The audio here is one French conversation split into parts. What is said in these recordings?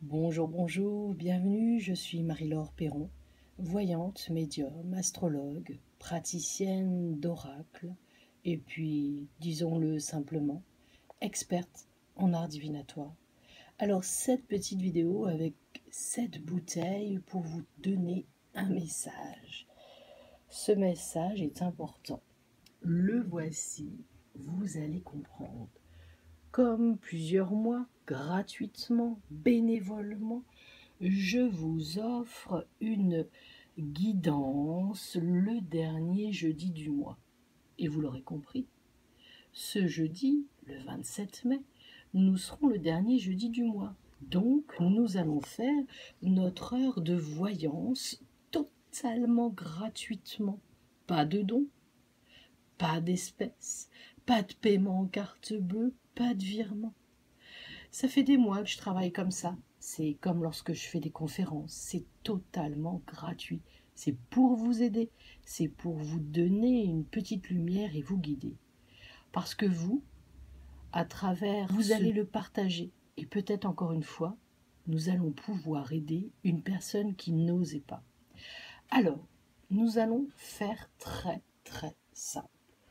Bonjour, bonjour, bienvenue, je suis Marie-Laure Perron, voyante, médium, astrologue, praticienne d'oracle et puis, disons-le simplement, experte en art divinatoire. Alors cette petite vidéo avec 7 bouteilles pour vous donner un message. Ce message est important. Le voici, vous allez comprendre. Comme plusieurs mois, gratuitement, bénévolement, je vous offre une guidance le dernier jeudi du mois. Et vous l'aurez compris, ce jeudi, le 27 mai, nous serons le dernier jeudi du mois. Donc, nous allons faire notre heure de voyance totalement gratuitement. Pas de dons, pas d'espèces, pas de paiement en carte bleue, pas de virement. Ça fait des mois que je travaille comme ça. C'est comme lorsque je fais des conférences. C'est totalement gratuit. C'est pour vous aider. C'est pour vous donner une petite lumière et vous guider. Parce que vous, à travers, vous allez le partager. Et peut-être encore une fois, nous allons pouvoir aider une personne qui n'osait pas. Alors, nous allons faire très simple.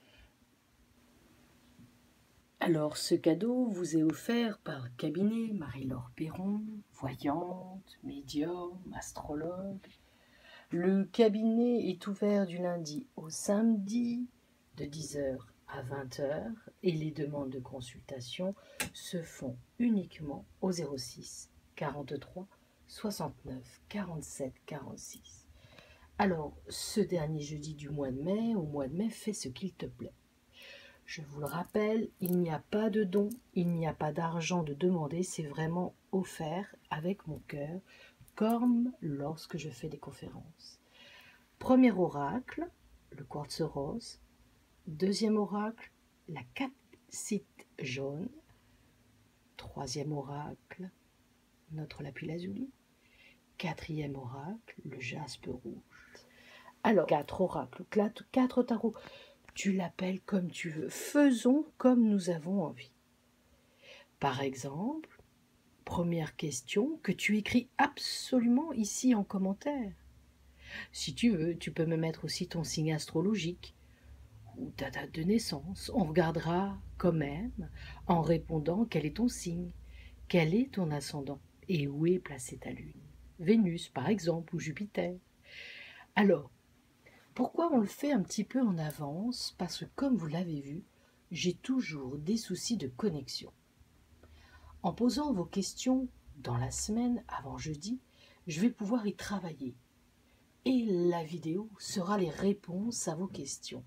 Alors, ce cadeau vous est offert par le cabinet Marie-Laure Perron, voyante, médium, astrologue. Le cabinet est ouvert du lundi au samedi de 10h à 20h et les demandes de consultation se font uniquement au 06 43 69 47 46. Alors, ce dernier jeudi du mois de mai, fais ce qu'il te plaît. Je vous le rappelle, il n'y a pas de don, il n'y a pas d'argent de demander, c'est vraiment offert avec mon cœur, comme lorsque je fais des conférences. Premier oracle, le quartz rose. Deuxième oracle, la calcite jaune. Troisième oracle, notre lapis-lazuli. Quatrième oracle, le jaspe rouge. Alors, 4 oracles, 4 tarots. Tu l'appelles comme tu veux. Faisons comme nous avons envie. Par exemple, première question que tu écris absolument ici en commentaire. Si tu veux, tu peux me mettre aussi ton signe astrologique ou ta date de naissance. On regardera quand même en répondant quel est ton signe, quel est ton ascendant et où est placée ta lune. Vénus, par exemple, ou Jupiter. Alors, pourquoi on le fait un petit peu en avance? Parce que comme vous l'avez vu, j'ai toujours des soucis de connexion. En posant vos questions dans la semaine avant jeudi, je vais pouvoir y travailler. Et la vidéo sera les réponses à vos questions.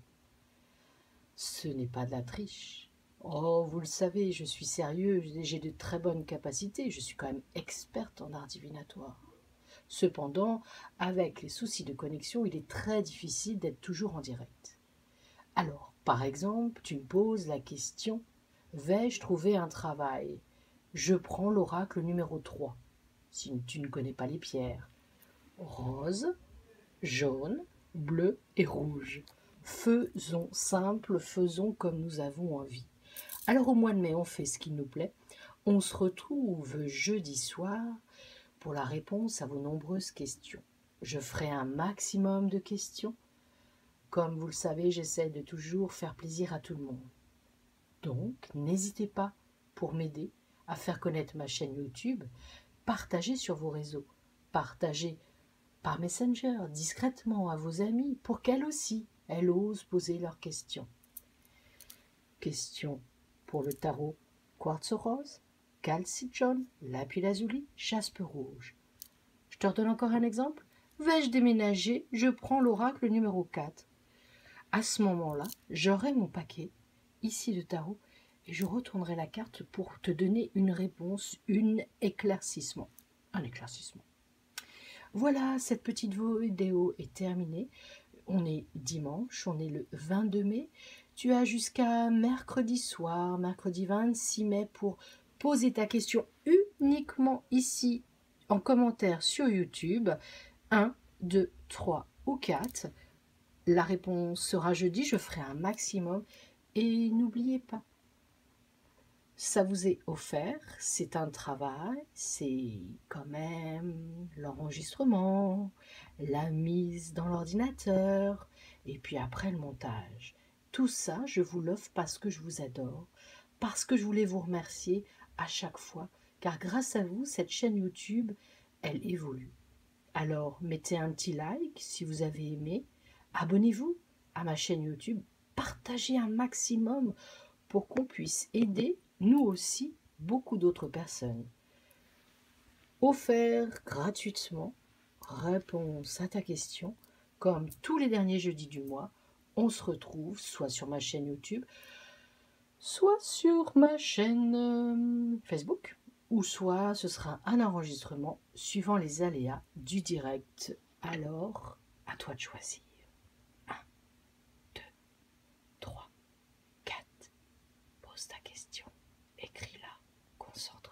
Ce n'est pas de la triche. Oh, vous le savez, je suis sérieux, j'ai de très bonnes capacités, je suis quand même experte en art divinatoire. Cependant, avec les soucis de connexion, il est très difficile d'être toujours en direct. Alors, par exemple, tu me poses la question « Vais-je trouver un travail ?» Je prends l'oracle numéro 3, si tu ne connais pas les pierres. Rose, jaune, bleu et rouge. Faisons simple, faisons comme nous avons envie. Alors au mois de mai, on fait ce qu'il nous plaît. On se retrouve jeudi soir pour la réponse à vos nombreuses questions. Je ferai un maximum de questions. Comme vous le savez, j'essaie de toujours faire plaisir à tout le monde. Donc, n'hésitez pas, pour m'aider à faire connaître ma chaîne YouTube, partagez sur vos réseaux, partagez par Messenger, discrètement à vos amis, pour qu'elles aussi, elles osent poser leurs questions. Question pour le tarot quartz rose, calcite jaune, lapis-lazuli, jaspe rouge. Je te redonne encore un exemple. Vais-je déménager? Je prends l'oracle numéro 4. À ce moment-là, j'aurai mon paquet ici de tarot et je retournerai la carte pour te donner une réponse, un éclaircissement. Voilà, cette petite vidéo est terminée. On est dimanche, on est le 22 mai. Tu as jusqu'à mercredi soir, mercredi 26 mai, pour poser ta question uniquement ici en commentaire sur YouTube. 1, 2, 3 ou 4. La réponse sera jeudi, je ferai un maximum. Et n'oubliez pas, ça vous est offert, c'est un travail, c'est quand même l'enregistrement, la mise dans l'ordinateur, et puis après le montage. Tout ça, je vous l'offre parce que je vous adore, parce que je voulais vous remercier à chaque fois, car grâce à vous, cette chaîne YouTube, elle évolue. Alors, mettez un petit like si vous avez aimé, abonnez-vous à ma chaîne YouTube, partagez un maximum pour qu'on puisse aider, nous aussi, beaucoup d'autres personnes. Offert gratuitement, réponse à ta question, comme tous les derniers jeudis du mois, on se retrouve soit sur ma chaîne YouTube, soit sur ma chaîne Facebook, ou soit ce sera un enregistrement suivant les aléas du direct. Alors, à toi de choisir. 1, 2, 3, 4. Pose ta question. Écris-la. Concentre.